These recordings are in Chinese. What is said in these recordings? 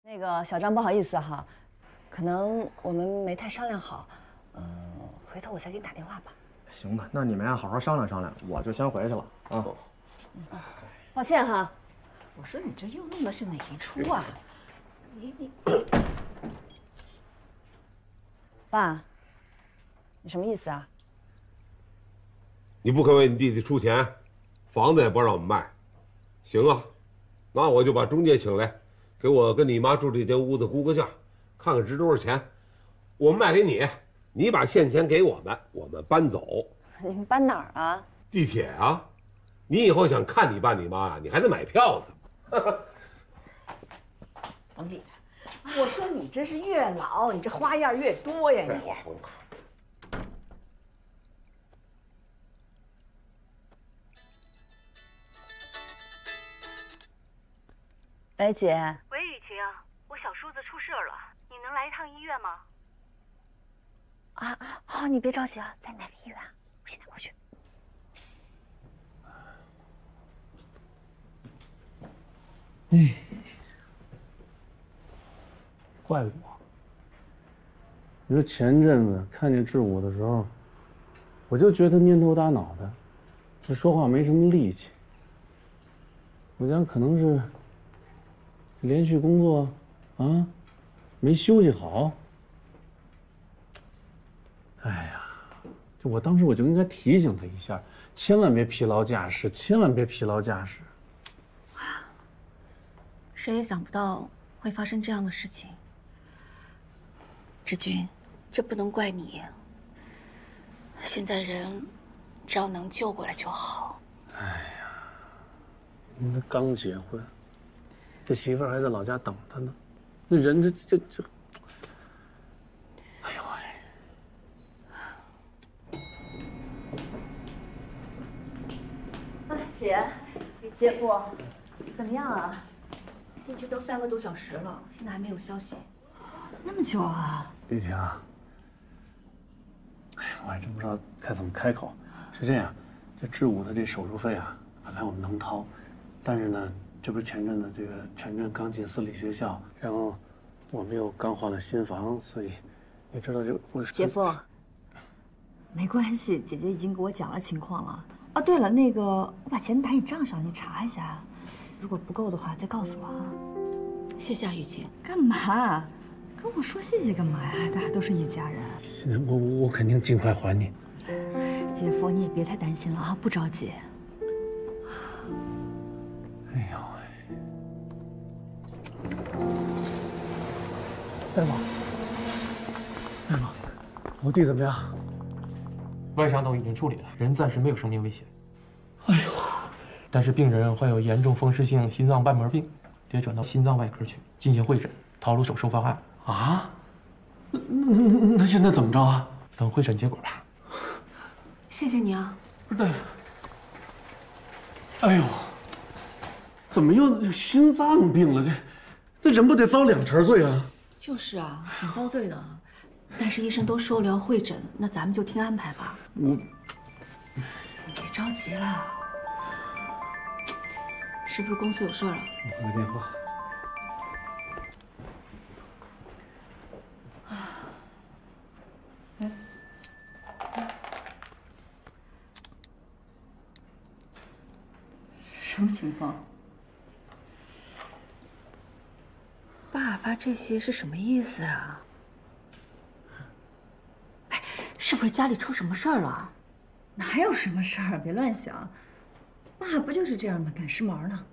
那个小张，不好意思哈，可能我们没太商量好，回头我再给你打电话吧。 行吧，那你们呀好好商量商量，我就先回去了啊。 抱歉哈。 我说你这又弄的是哪一出啊？你， 爸，你什么意思啊？ 你不肯为你弟弟出钱，房子也不让我们卖，行啊，那我就把中介请来，给我跟你妈住这间屋子估个价，看看值多少钱，我们卖给你，你把现钱给我们搬走。 你们搬哪儿啊？ 地铁啊，你以后想看你爸你妈啊，你还得买票呢。 甭理他。我说你这是越老，你这花样越多呀你。 喂，姐。 喂，雨晴，我小叔子出事了，你能来一趟医院吗？ 好，你别着急啊，在哪个医院啊？我现在过去。 怪我。你说前阵子看见志武的时候，我就觉得蔫头耷脑的，这说话没什么力气。我想可能是连续工作啊，没休息好。哎呀，就我当时我就应该提醒他一下，千万别疲劳驾驶，千万别疲劳驾驶。 谁也想不到会发生这样的事情。志军，这不能怪你。现在人只要能救过来就好。 哎呀，那刚结婚，这媳妇儿还在老家等他呢，那人这，哎呦喂！姐夫，怎么样啊？ 进去都3个多小时了，现在还没有消息。 那么久啊？ 玉婷啊，哎呀，我还真不知道该怎么开口。是这样，这志武的这手术费啊，本来我们能掏，但是呢，这不是前阵子这个全镇刚进私立学校，然后我们又刚换了新房，所以你知道就我姐夫，没关系，姐姐已经给我讲了情况了。哦，对了，那个我把钱打你账上，你查一下，如果不够的话再告诉我啊。 谢谢雨晴。 干嘛？跟我说谢谢干嘛呀？大家都是一家人。 我肯定尽快还你。 姐夫，你也别太担心了啊，不着急。 哎呦喂！大夫，我弟怎么样？ 外伤都已经处理了，人暂时没有生命危险。哎呦！但是病人患有严重风湿性心脏瓣膜病，得转到心脏外科去进行会诊，讨论手术方案。 啊？那现在怎么着啊？ 等会诊结果吧。 谢谢你啊。 不是大夫。哎呦，怎么又心脏病了？这人不得遭2茬罪啊？ 就是啊，挺遭罪的。但是医生都说了要会诊，那咱们就听安排吧。 你别着急了，是不是公司有事儿啊？ 我回个电话。 什么情况？ 爸发这些是什么意思啊？哎，是不是家里出什么事儿了？ 哪有什么事儿？别乱想。爸不就是这样吗？赶时髦呢。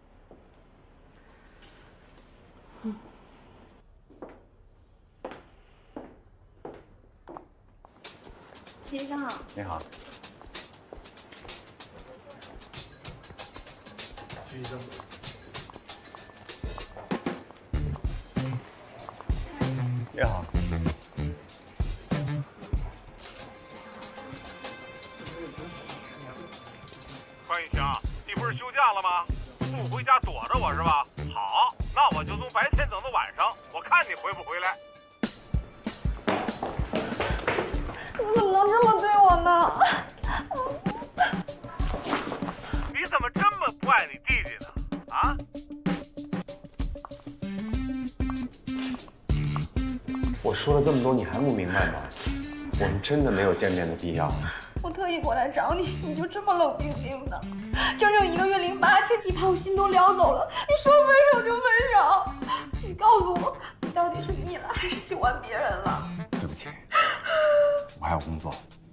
徐医生好。 你好。徐医生。你好。 关雨晴，你不是休假了吗？不回家躲着我是吧？好，那我就从白天等到晚上，我看你回不回来。 你怎么能这么对我呢？ 你怎么这么不爱你弟弟呢？啊？ 我说了这么多，你还不明白吗？我们真的没有见面的必要。 我特意过来找你，你就这么冷冰冰的，整整1个月08天，你把我心都撩走了。你说分手就分手，你告诉我，你到底是腻了还是喜欢别人了？ 对不起，我还有工作。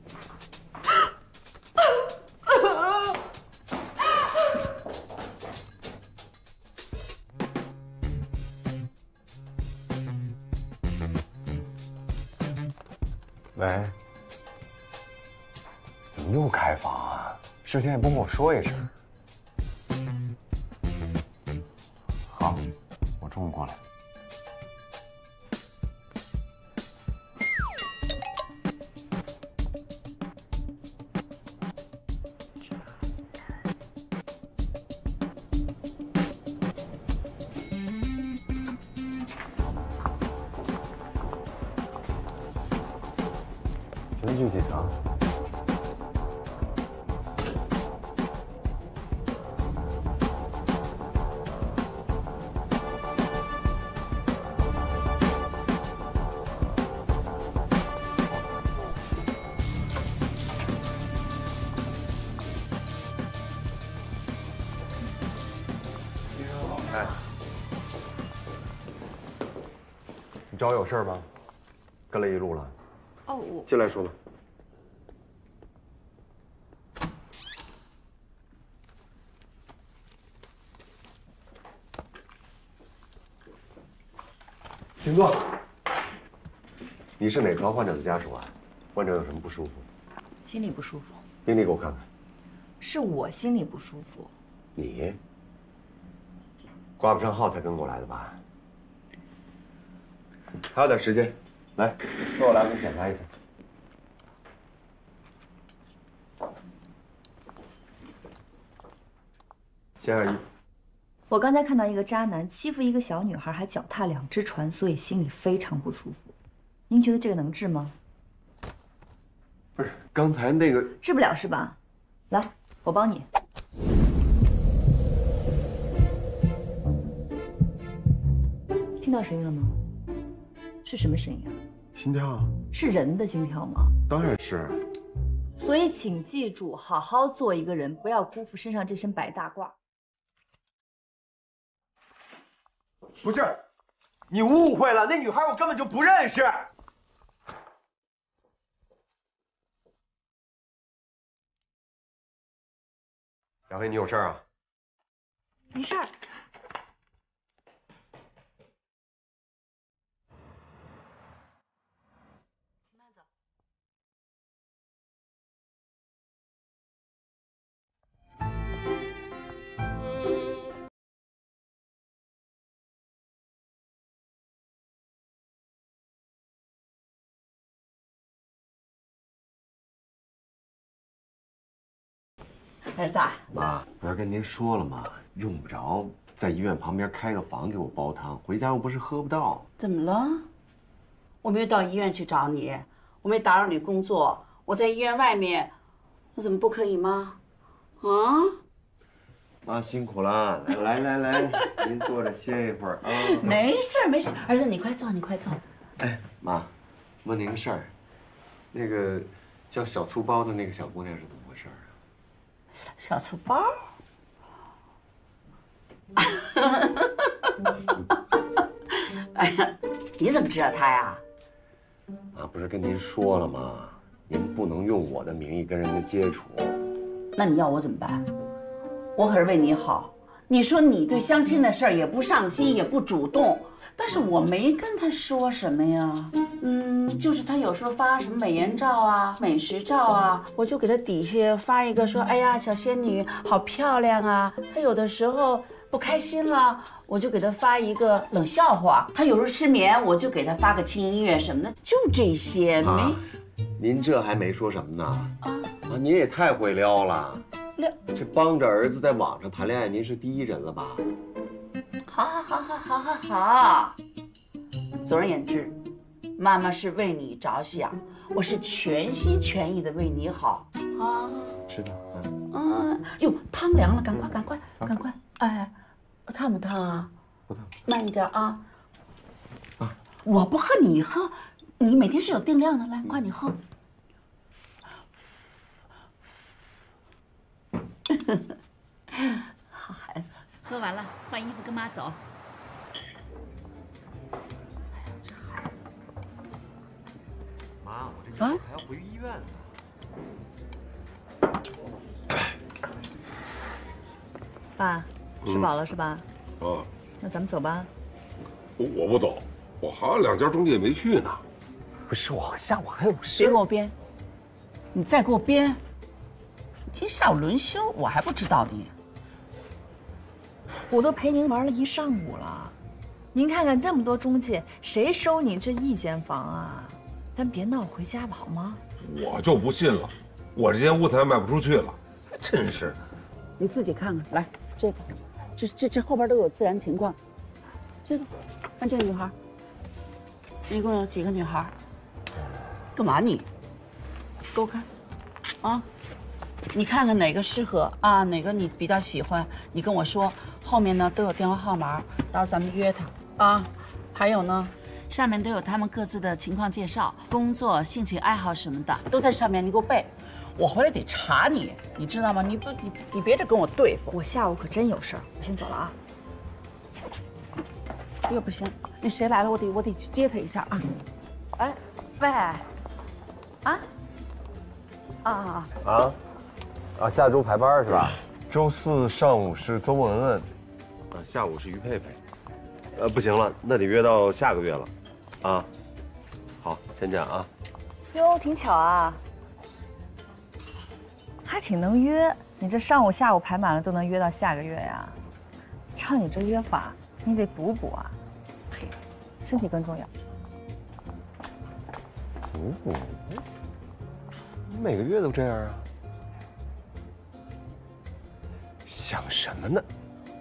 喂，怎么又开房啊？事先也不跟我说一声。好，我中午过来。情绪几层？哎，你找我有事吗？跟了一路了。 哦，我进来说吧。请坐。你是哪床患者的家属啊？患者有什么不舒服？ 心里不舒服。 病历给我看看。 是我心里不舒服。 你挂不上号才跟过来的吧？还有点时间，来，坐我来，我给你检查一下。掀下衣服。 我刚才看到一个渣男欺负一个小女孩，还脚踏2只船，所以心里非常不舒服。您觉得这个能治吗？ 不是，刚才那个治不了是吧？来，我帮你。听到声音了吗？是什么声音啊？ 心跳啊。 是人的心跳吗？ 当然是。 所以请记住，好好做一个人，不要辜负身上这身白大褂。 不是，你误会了，那女孩我根本就不认识。小黑，你有事啊？ 没事儿。请慢走。儿子， 妈，不是跟您说了吗？用不着在医院旁边开个房给我煲汤，回家又不是喝不到。 怎么了？我没有到医院去找你，我没打扰你工作，我在医院外面，我怎么不可以吗？啊？ 妈辛苦了，来，您坐着歇一会儿啊。 没事，儿子你快坐，你快坐。 哎，妈，问您个事儿，那个叫小粗包的那个小姑娘是怎么回事啊？ 小粗包？哎呀，你怎么知道她呀？ 啊，不是跟您说了吗？您不能用我的名义跟人家接触。 那你要我怎么办？我可是为你好。你说你对相亲的事儿也不上心，也不主动，但是我没跟他说什么呀。就是他有时候发什么美颜照啊、美食照啊，我就给他底下发一个说：“哎呀，小仙女好漂亮啊。”他有的时候不开心了，我就给他发一个冷笑话。他有时候失眠，我就给他发个轻音乐什么的，就这些。 没，您这还没说什么呢？啊，您也太会撩了。这帮着儿子在网上谈恋爱，您是第一人了吧？ 好。总而言之，妈妈是为你着想，我是全心全意的为你好啊。 知道。 哟，汤凉了，赶快！哎，烫不烫啊？ 不烫。 慢一点啊。我不喝，你喝， 你每天是有定量的，来，快你喝。好孩子，喝完了换衣服跟妈走。这孩子， 妈，我这还要回医院呢。 爸，吃饱了是吧？ 啊， 那咱们走吧。 我不走，我还有2家中介没去呢。 不是，我下午还有事。 别给我编，你再给我编。今下午轮休，我还不知道呢。 我都陪您玩了1上午了，您看看那么多中介，谁收你这1间房啊？咱别闹，回家吧，好吗？ 我就不信了，我这间屋子还卖不出去了，真是的。 你自己看看，来，这个，这后边都有自然情况。这个，看这个女孩，一共有几个女孩？干嘛你？给我看，啊！你看看哪个适合啊？哪个你比较喜欢？你跟我说，后面呢都有电话号码，到时候咱们约他啊。还有呢，上面都有他们各自的情况介绍、工作、兴趣爱好什么的，都在上面，你给我背。我回来得查你，你知道吗？你别这跟我对付。 我下午可真有事儿，我先走了啊。 这个不行，那谁来了，我得去接他一下啊。哎，喂， 下周排班是吧？周4上午是邹文文，下午是于佩佩。不行了，那得约到下个月了，啊。好，先这样啊。 哟，挺巧啊，还挺能约。你这上午、下午排满了都能约到下个月呀？照你这约法，你得补补啊。嘿，身体更重要。 补，你每个月都这样啊？想什么呢？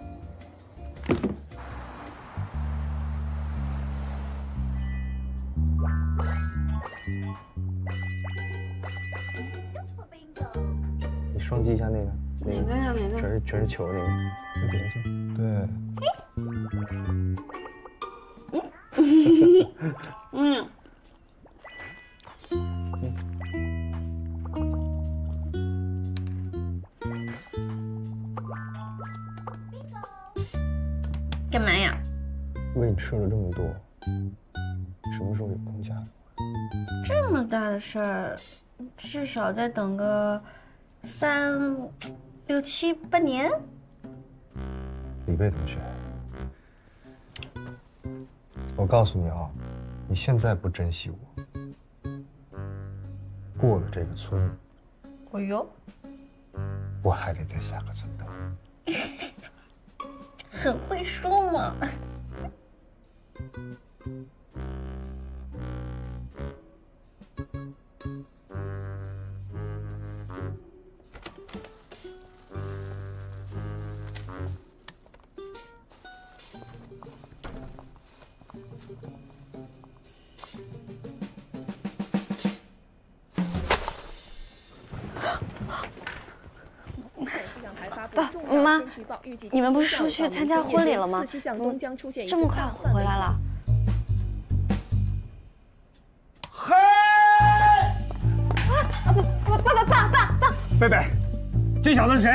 你双击一下那个， 哪个呀？哪个？ 全是球那个，这颜色。对。 干嘛呀？ 喂你吃了这么多，什么时候有空下来？ 这么大的事儿，至少再等个3、6、7、8年。 李贝同学，我告诉你啊，你现在不珍惜我，过了这个村， 哎呦， 我还得再下个村头。 很会说嘛。 爸妈，你们不是出去参加婚礼了吗？怎么这么快回来了？ 嘿！ 爸！ 贝贝，这小子是谁？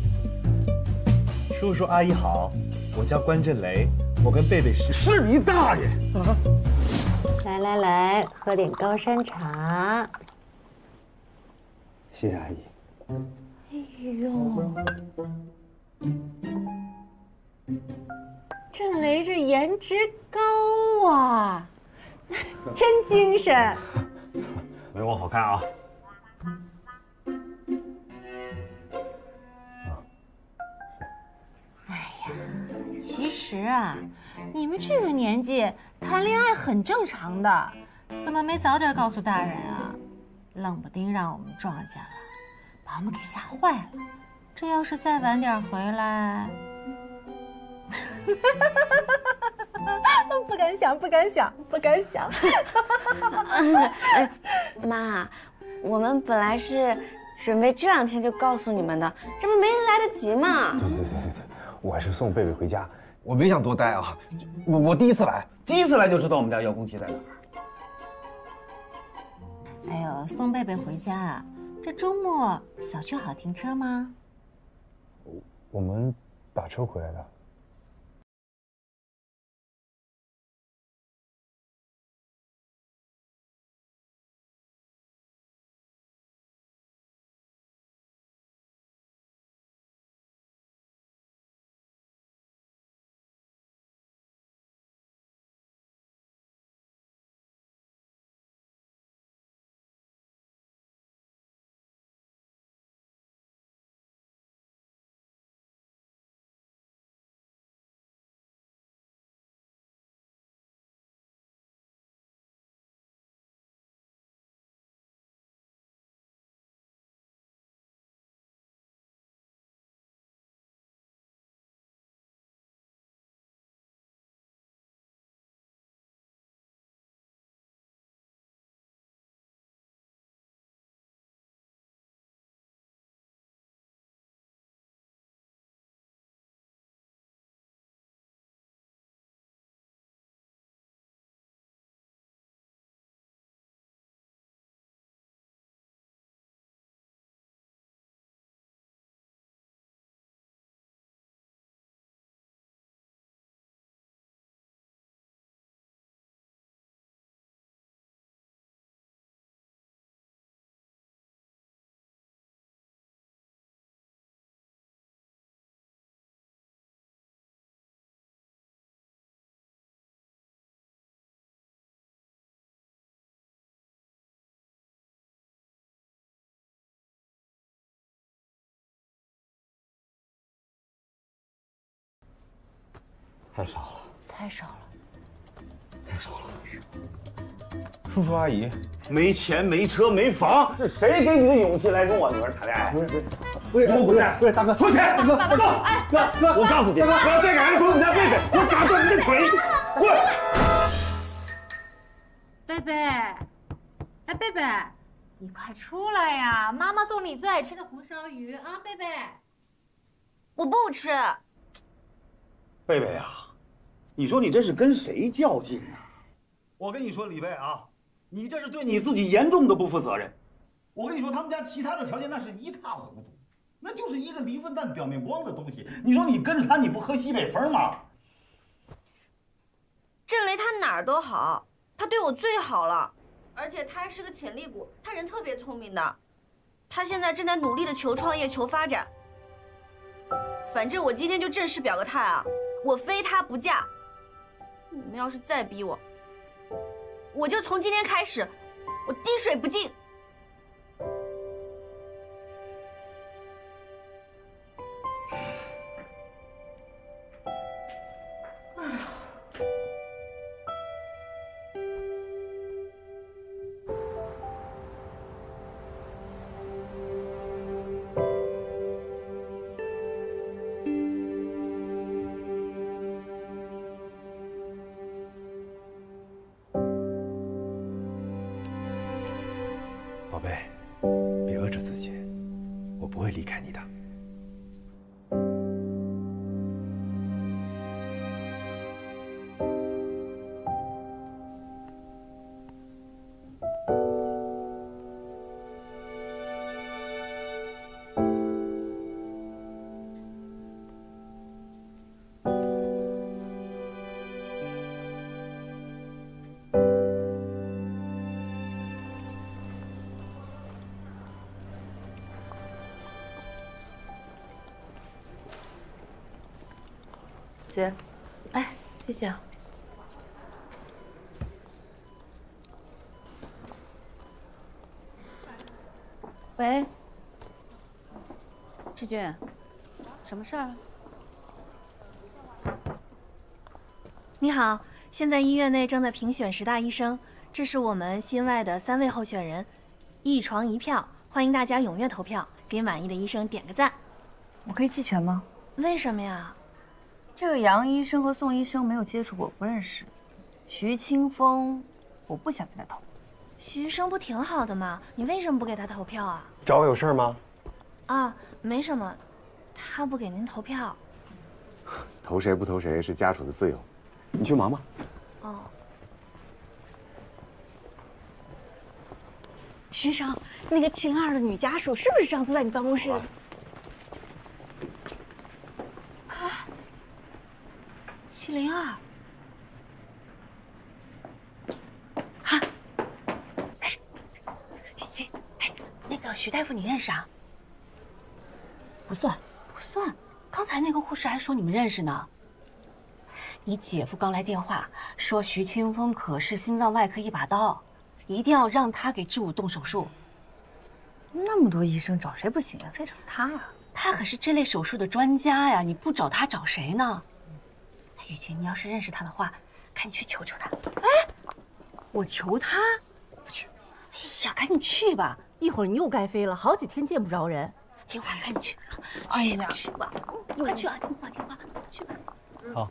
叔叔阿姨好，我叫关震雷，我跟贝贝是你大爷啊！ 来，喝点高山茶。 谢谢阿姨。 哎呦，震雷这颜值高啊，真精神。 没我好看啊！ 哎呀，其实啊，你们这个年纪谈恋爱很正常的，怎么没早点告诉大人啊？冷不丁让我们撞见了。把我们给吓坏了，这要是再晚点回来，不敢想。妈，我们本来是准备这2天就告诉你们的，这不没来得及嘛。 对，我还是送贝贝回家，我没想多待啊。我第一次来就知道我们家遥控器在哪儿。 还有送贝贝回家啊，这周末小区好停车吗？ 我们打车回来的。 太少了， 太少了， 太少了。叔叔阿姨，没钱没车没房，是谁给你的勇气来跟我女儿谈恋爱？不是，大哥，出去！大哥，哥，我告诉你，我要再敢动你家贝贝，我打断你的腿！滚！ 贝贝，哎，贝贝，你快出来呀！妈妈做你最爱吃的红烧鱼啊，贝贝。 我不吃。 贝贝啊，你说你这是跟谁较劲呢？我跟你说，李贝啊，你这是对你自己严重的不负责任。我跟你说，他们家其他的条件那是一塌糊涂，那就是一个离婚蛋表面光的东西。你说你跟着他，你不喝西北风吗？ 郑雷他哪儿都好，他对我最好了，而且他还是个潜力股，他人特别聪明的，他现在正在努力的求创业、求发展。反正我今天就正式表个态啊，我非他不嫁。你们要是再逼我，我就从今天开始，我滴水不进。 宝贝，别遏制自己，我不会离开你的。 姐， 哎，谢谢啊。喂，志军，什么事儿？ 你好，现在医院内正在评选10大医生，这是我们新外的3位候选人，一床一票，欢迎大家踊跃投票，给满意的医生点个赞。 我可以弃权吗？ 为什么呀？ 这个杨医生和宋医生没有接触过，不认识。徐清风，我不想给他投。 徐医生不挺好的吗？你为什么不给他投票啊？ 找我有事吗？ 啊，没什么，他不给您投票。 投谁不投谁是家属的自由，你去忙吧。 哦。 徐生，那个702的女家属是不是上次在你办公室？啊，702。啊，哎，雨晴，哎，那个徐大夫你认识啊？不算，不算。刚才那个护士还说你们认识呢。你姐夫刚来电话说徐清风可是心脏外科一把刀，一定要让他给志武动手术。 那么多医生找谁不行啊？非找他啊！ 他可是这类手术的专家呀！你不找他找谁呢？雨晴，你要是认识他的话，赶紧去求求他。哎，我求他？不去。哎呀，赶紧去吧！一会儿你又该飞了，好几天见不着人。听话，赶紧去。哎呀，去吧，快去啊！听话，听话，去吧。 好。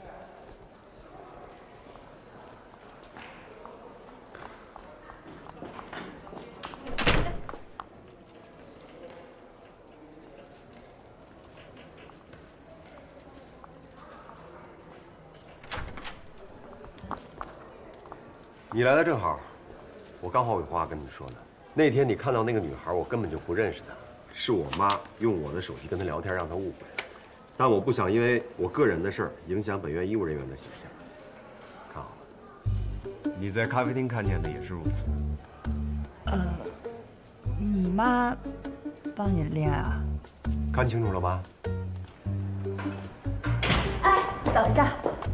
你来的正好，我刚好有话跟你说呢。那天你看到那个女孩，我根本就不认识她，是我妈用我的手机跟她聊天，让她误会。但我不想因为我个人的事儿影响本院医务人员的形象。看好了，你在咖啡厅看见的也是如此。 你妈帮你恋爱啊？ 看清楚了吧？ 哎，等一下，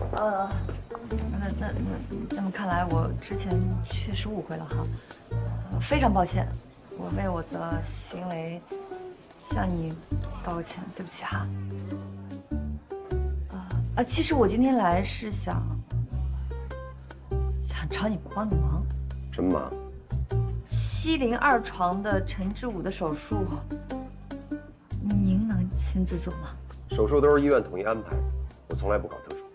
那这么看来，我之前确实误会了哈，非常抱歉，我为我的行为向你道个歉，对不起哈。其实我今天来是想找你帮个忙。 什么忙 ？702床的陈志武的手术，您能亲自做吗？ 手术都是医院统一安排，我从来不搞特殊。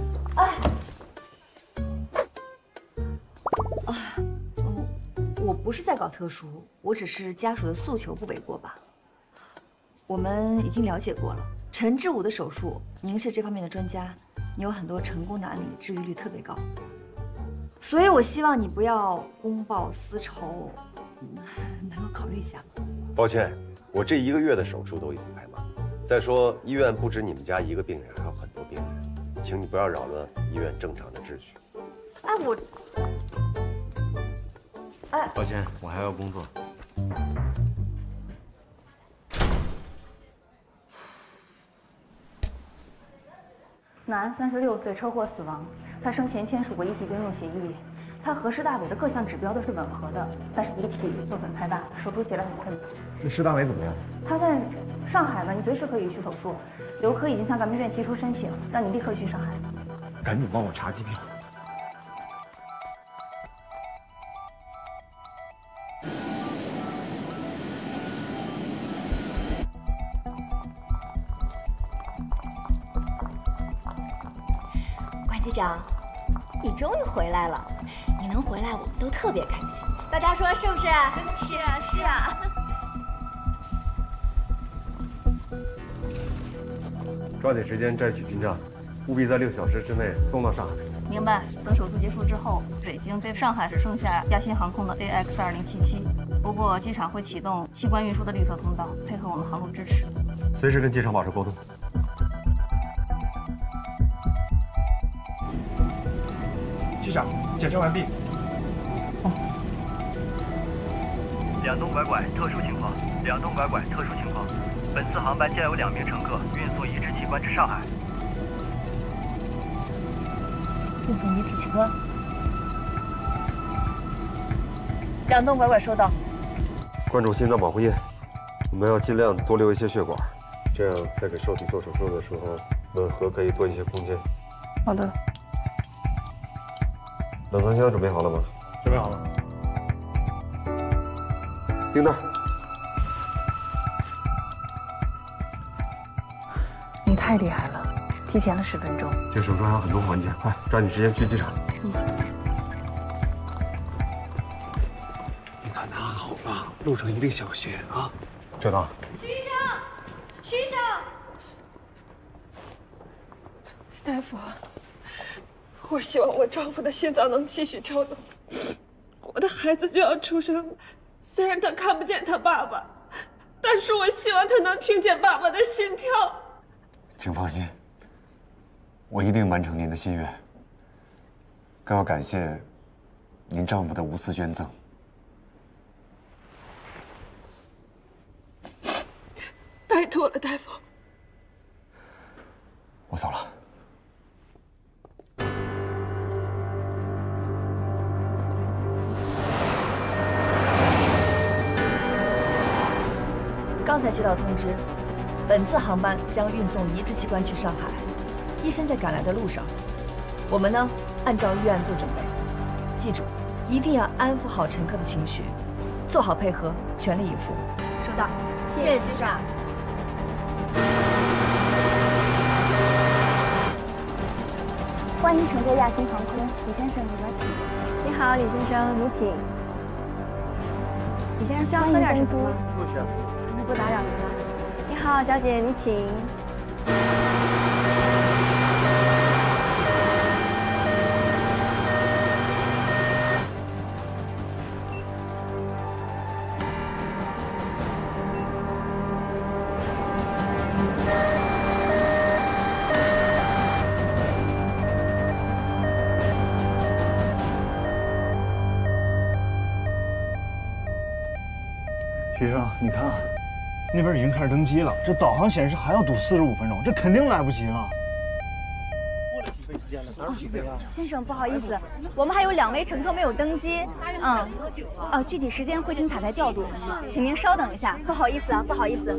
我不是在搞特殊，我只是家属的诉求不为过吧。我们已经了解过了，陈志武的手术，您是这方面的专家，你有很多成功的案例，治愈率特别高。所以我希望你不要公报私仇，能够考虑一下吗？ 抱歉，我这1个月的手术都已经排满。再说医院不止你们家一个病人，还有很多病人，请你不要扰乱医院正常的秩序。抱歉，我还要工作。 男，36岁，车祸死亡。他生前签署过遗体捐赠协议，他和施大伟的各项指标都是吻合的，但是遗体受损太大，手术起来很困难。 那施大伟怎么样？ 他在上海呢，你随时可以去手术。刘科已经向咱们医院提出申请，让你立刻去上海。 赶紧帮我查机票。 机长，你终于回来了！你能回来，我们都特别开心。大家说是不是？是啊，是啊。 抓紧时间摘取军章，务必在6小时之内送到上海。 明白。等手术结束之后，北京飞上海只剩下亚新航空的 AX2077，不过机场会启动器官运输的绿色通道，配合我们航路支持。 随时跟机场保持沟通。 机长，检查完毕。 2栋拐拐，特殊情况。2栋拐拐，特殊情况。本次航班将有2名乘客运送移植器官至上海。 运送移植器官。2栋拐拐收到。 关注心脏保护液，我们要尽量多留一些血管，这样在给受体做手术的时候，吻合可以多一些空间。 好的。 冷藏箱准备好了吗？ 准备好了。 订单。 你太厉害了，提前了10分钟。 这手术还有很多环节，快抓紧时间去机场。 你可拿好了，路上一定小心啊！ 知道。 徐医生，徐医生， 大夫。我希望我丈夫的心脏能继续跳动，我的孩子就要出生了， 虽然他看不见他爸爸，但是我希望他能听见爸爸的心跳。 请放心，我一定完成您的心愿。更要感谢您丈夫的无私捐赠。 拜托了，大夫。 我走了。 刚才接到通知，本次航班将运送移植器官去上海，医生在赶来的路上。我们呢，按照预案做准备。记住，一定要安抚好乘客的情绪，做好配合，全力以赴。 收到，谢谢机长。 欢迎乘坐亚星航空，李先生，你们请。你好，李先生，你请。李先生需要喝点什么吗？ 不需要。 不打扰您了。你好，小姐，你请。 徐生，你看啊，那边已经开始登机了，这导航显示还要堵45分钟，这肯定来不及了。过了起飞时间了，哪有起飞啊？ 先生，不好意思，我们还有2位乘客没有登机。具体时间会听塔台调度，请您稍等一下。不好意思啊，不好意思。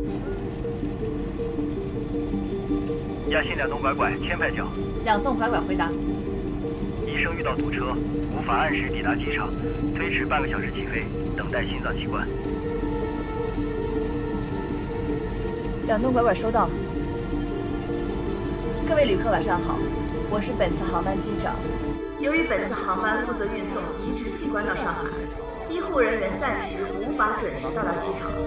亚信2栋拐拐，前排角。 2栋拐拐回答。 医生遇到堵车，无法按时抵达机场，推迟半个小时起飞，等待心脏器官。 2栋拐拐收到。各位旅客晚上好，我是本次航班机长。由于本次航班负责运送移植器官到上海，医护人员暂时无法准时到达机场。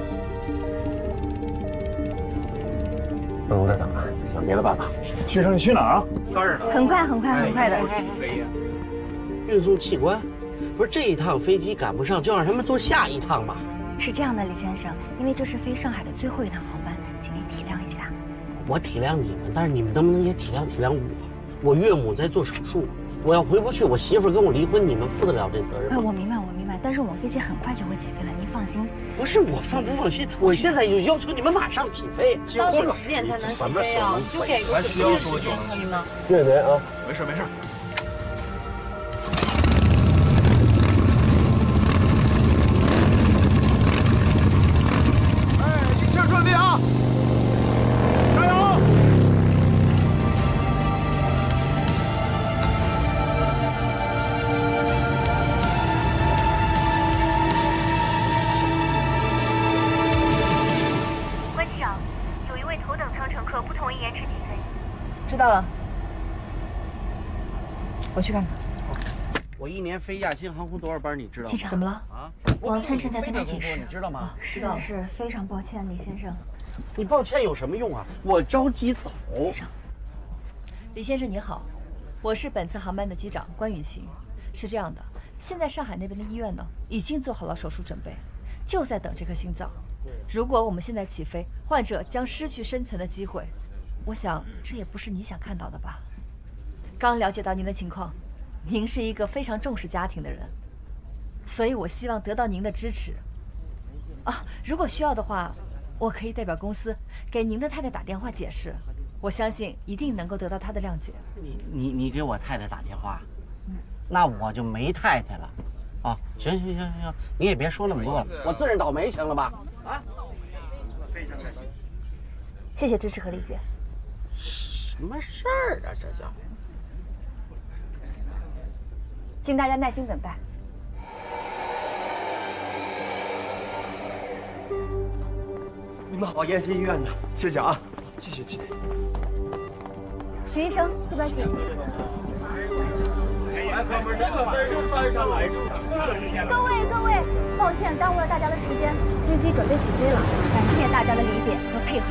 不能再等了，想别的办法。 徐生，你去哪儿啊 ？Sorry呢。 很快的。 运送器官，不是这一趟飞机赶不上，就让他们坐下一趟嘛。 是这样的，李先生，因为这是飞上海的最后一趟航班，请您体谅一下。 我体谅你们，但是你们能不能也体谅体谅我？我岳母在做手术，我要回不去，我媳妇跟我离婚，你们负得了这责任吗？ 我明白，但是我们飞机很快就会起飞了，您放心。 不是我放不放心，我现在就要求你们马上起飞。 当时10点才能起飞啊，你就给个准备的时间可以吗？ 谢谢您啊， 没事。 一切顺利啊！加油！ 关机长，有一位头等舱乘客不同意延迟起飞。 知道了，我去看看。 我一年飞亚星航空多少班，你知道吗？ 机长， 怎么了？ 啊， 王灿正在跟他解释， 你知道吗？ 是非常抱歉，李先生。 你抱歉有什么用啊？我着急走。 机长， 李先生你好，我是本次航班的机长关雨晴。是这样的，现在上海那边的医院呢，已经做好了手术准备，就在等这颗心脏。如果我们现在起飞，患者将失去生存的机会。我想这也不是你想看到的吧？刚了解到您的情况，您是一个非常重视家庭的人，所以我希望得到您的支持。如果需要的话，我可以代表公司给您的太太打电话解释，我相信一定能够得到她的谅解。 你给我太太打电话，那我就没太太了。啊，行，你也别说那么多了，我自认倒霉行了吧？啊， 非常感谢， 谢谢支持和理解。 什么事儿啊，这叫？ 请大家耐心等待。 你们好，燕西医院的，谢谢啊，谢谢。 徐医生，这边请。各位，抱歉耽误了大家的时间，飞机准备起飞了，感谢大家的理解和配合。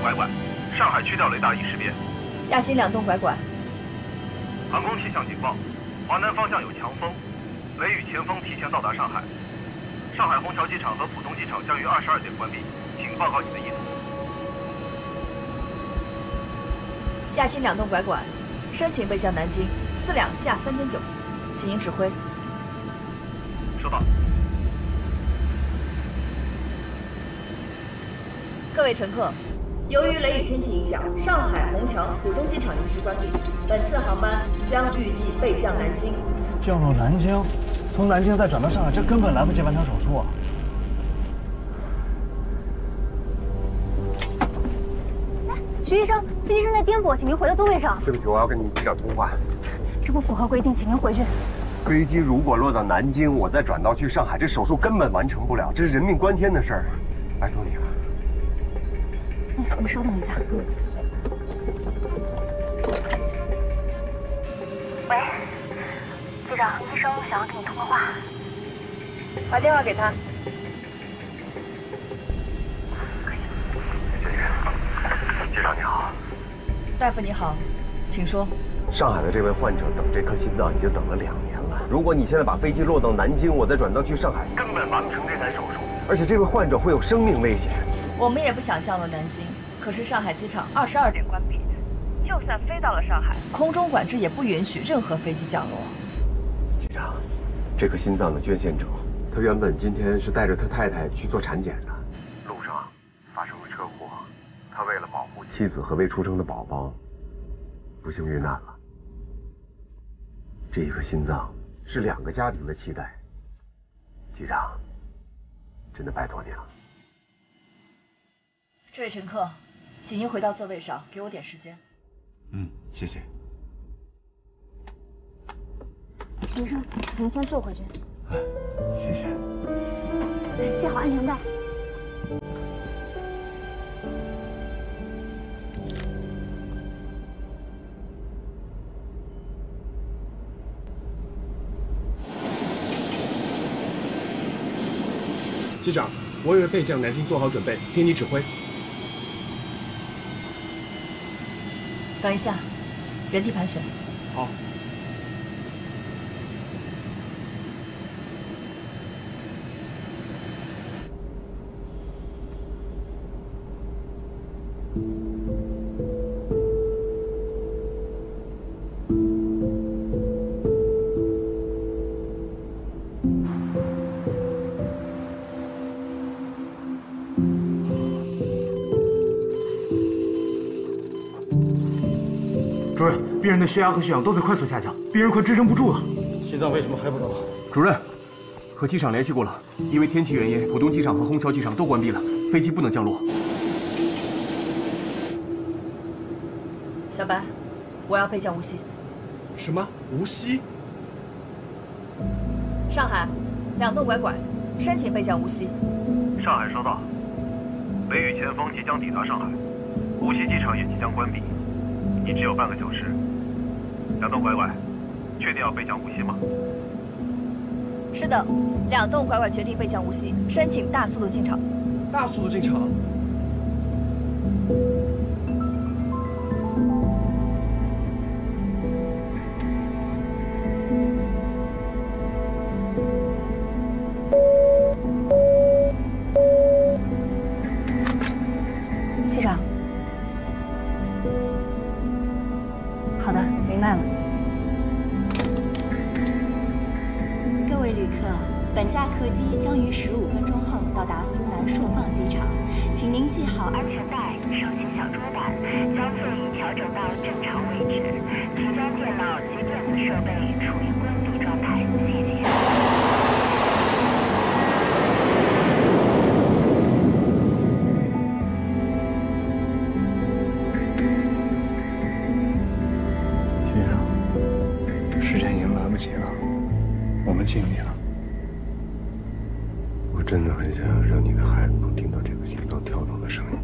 拐拐，上海区调雷达已识别。 亚新2栋拐拐。 航空气象警报，华南方向有强风，雷雨前锋提前到达上海。上海虹桥机场和浦东机场将于22点关闭，请报告你的意图。 亚新2栋拐拐，申请备降南京，4两下3.9，请您指挥。 收到。 各位乘客，由于雷雨天气影响，上海虹桥、浦东机场临时关闭，本次航班将预计备降南京。 降落南京，从南京再转到上海，这根本来不及完成手术啊！ 徐医生，飞机正在颠簸，请您回到座位上。 对不起，我要跟你机长通话。 这不符合规定，请您回去。 飞机如果落到南京，我再转道去上海，这手术根本完成不了，这是人命关天的事儿，拜托你了。 你稍等一下。喂，机长，医生想要跟你通个话。 把电话给他。 机长你好。 大夫你好，请说。 上海的这位患者等这颗心脏已经等了2年了。如果你现在把飞机落到南京，我再转道去上海，根本完不成这台手术。而且这位患者会有生命危险。 我们也不想降落南京，可是上海机场22点关闭，就算飞到了上海，空中管制也不允许任何飞机降落。 机长，这颗心脏的捐献者，他原本今天是带着他太太去做产检的，路上发生了车祸，他为了保护妻子和未出生的宝宝，不幸遇难了。这一颗心脏是2个家庭的期待，机长，真的拜托你了。 这位乘客，请您回到座位上，给我点时间。 谢谢。 医生，请您先坐回去。 谢谢。 系好安全带。 机长，我为备降南京做好准备，听你指挥。 等一下，原地盘旋。 好。 主任，病人的血压和血氧都在快速下降，病人快支撑不住了。 心脏为什么还不动？ 主任，和机场联系过了，因为天气原因，浦东机场和虹桥机场都关闭了，飞机不能降落。 小白，我要备降无锡。 什么？无锡？ 上海2栋拐拐，申请备降无锡。 上海收到，雷雨前锋即将抵达上海，无锡机场也即将关闭。你只有半个小时。2栋拐拐，确定要备降无锡吗？ 是的，2栋拐拐决定备降无锡，申请大速度进场。 大速度进场。 机长。好的，明白了。 各位旅客，本架客机将于15分钟后到达苏南朔放机场，请您系好安全带，收起小桌板，将座椅调整到正常位置，请将电脑及电子设备处于关闭状态。谢谢。 时间已经来不及了，我们尽力了。 我真的很想让你的孩子能听到这个心脏跳动的声音。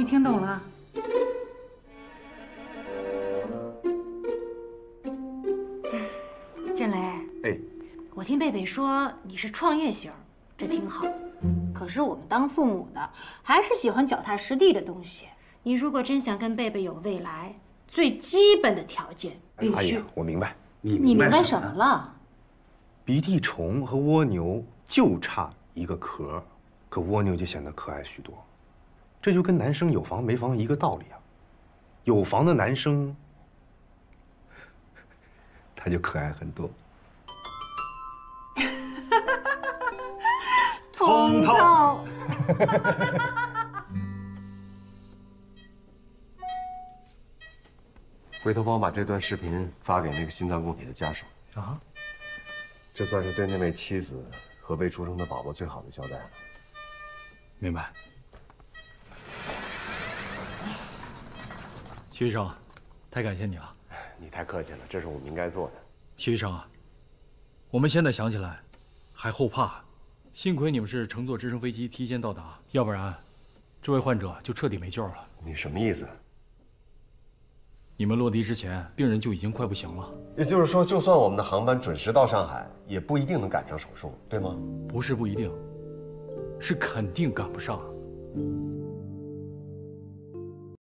你听懂了？振雷， 哎， 我听贝贝说你是创业型，这挺好。可是我们当父母的还是喜欢脚踏实地的东西。你如果真想跟贝贝有未来，最基本的条件必须…… 阿姨，我明白。 你明白什么了？ 鼻涕虫和蜗牛就差一个壳，可蜗牛就显得可爱许多。这就跟男生有房没房一个道理啊。有房的男生，他就可爱很多。 通透。 回头帮我把这段视频发给那个心脏供体的家属啊， 这算是对那位妻子和未出生的宝宝最好的交代了。 明白。徐医生，太感谢你了。 你太客气了，这是我们应该做的。 徐医生啊，我们现在想起来还后怕，幸亏你们是乘坐直升飞机提前到达，要不然这位患者就彻底没救了。 你什么意思？ 你们落地之前，病人就已经快不行了。 也就是说，就算我们的航班准时到上海，也不一定能赶上手术，对吗？ 不是不一定，是肯定赶不上。